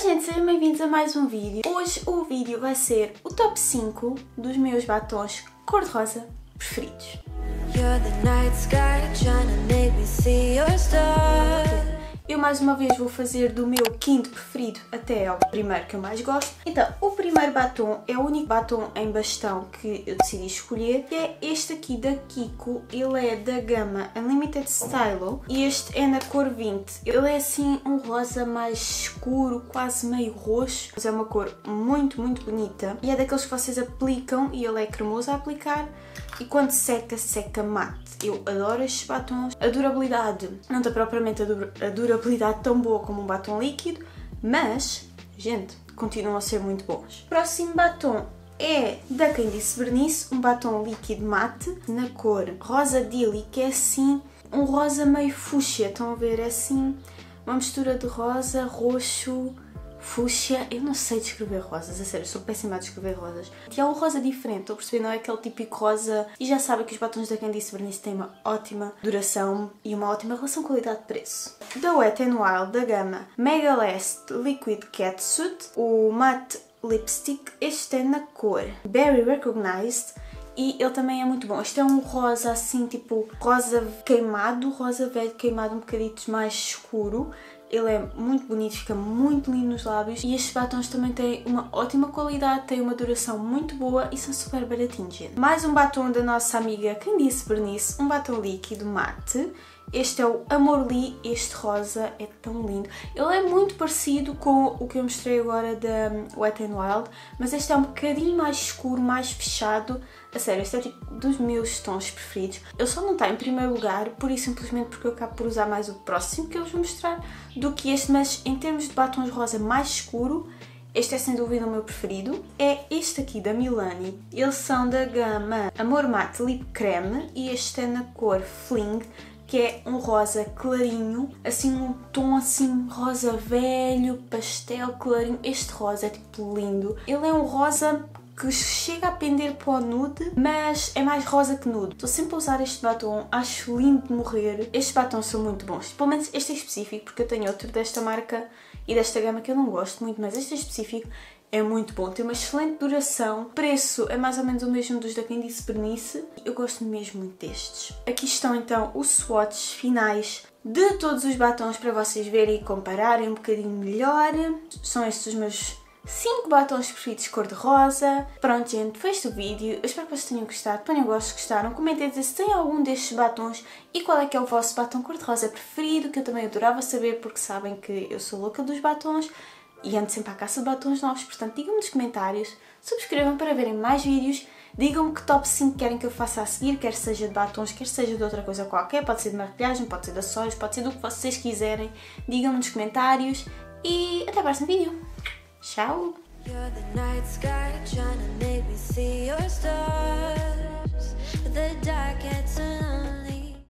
gente, sejam bem-vindos a mais um vídeo. Hoje o vídeo vai ser o top 5 dos meus batons cor-de-rosa preferidos. Eu mais uma vez vou fazer do meu quinto preferido até ao primeiro que eu mais gosto. Então, o primeiro batom é o único batom em bastão que eu decidi escolher, que é este aqui da Kiko. Ele é da gama Unlimited Stylo e este é na cor 20. Ele é assim um rosa mais escuro, quase meio roxo, mas é uma cor muito bonita e é daqueles que vocês aplicam e ele é cremoso a aplicar e quando seca, seca mate. Eu adoro estes batons. A durabilidade não tem propriamente a durabilidade tão boa como um batom líquido, mas, gente, continuam a ser muito bons. O próximo batom é da Quem Disse Bernice, um batom líquido mate na cor Rosa Dilly, que é assim um rosa meio fúcsia. Estão a ver? É assim uma mistura de rosa, roxo, fúcsia. Eu não sei descrever rosas, a sério, sou péssima a descrever rosas. E é um rosa diferente, estou a perceber, não é aquele típico rosa. E já sabem que os batons da Quem Disse Bernice têm uma ótima duração e uma ótima relação qualidade-preço. Da Wet n Wild, da gama Mega Last Liquid Catsuit, o matte lipstick, este é na cor Berry Recognized e ele também é muito bom. Este é um rosa assim, tipo rosa queimado, rosa velho queimado, um bocadito mais escuro. Ele é muito bonito, fica muito lindo nos lábios e estes batons também têm uma ótima qualidade, têm uma duração muito boa e são super baratinhos, gente. Mais um batom da nossa amiga Quem Disse Bernice, um batom líquido mate. Este é o Amorli, este rosa é tão lindo. Ele é muito parecido com o que eu mostrei agora da Wet n Wild, mas este é um bocadinho mais escuro, mais fechado. A sério, este é tipo dos meus tons preferidos. Ele só não está em primeiro lugar, por isso simplesmente porque eu acabo por usar mais o próximo que eu vos vou mostrar do que este, mas em termos de batons rosa mais escuro, este é sem dúvida o meu preferido. É este aqui da Milani. Eles são da gama Amor Matte Lip Creme e este é na cor Fling, que é um rosa clarinho, assim um tom assim rosa velho, pastel clarinho. Este rosa é tipo lindo. Ele é um rosa que chega a pender para o nude, mas é mais rosa que nude. Estou sempre a usar este batom, acho lindo de morrer. Estes batons são muito bons, pelo menos este é específico, porque eu tenho outro desta marca e desta gama que eu não gosto muito, mas este é específico. É muito bom, tem uma excelente duração, o preço é mais ou menos o mesmo dos da Quem Disse Bernice. Eu gosto mesmo muito destes. Aqui estão então os swatches finais de todos os batons para vocês verem e compararem um bocadinho melhor. São estes os meus 5 batons preferidos cor-de-rosa. Pronto, gente, foi este o vídeo. Eu espero que vocês tenham gostado. Ponham gosto se gostaram. Comentem se têm algum destes batons e qual é que é o vosso batom cor-de-rosa preferido, que eu também adorava saber, porque sabem que eu sou louca dos batons e ando sempre à caça de batons novos, portanto digam-me nos comentários, subscrevam para verem mais vídeos, digam-me que top 5 querem que eu faça a seguir, quer seja de batons, quer seja de outra coisa qualquer, pode ser de maquilhagem, pode ser de acessórios, pode ser do que vocês quiserem, digam-me nos comentários e até o próximo vídeo. Tchau!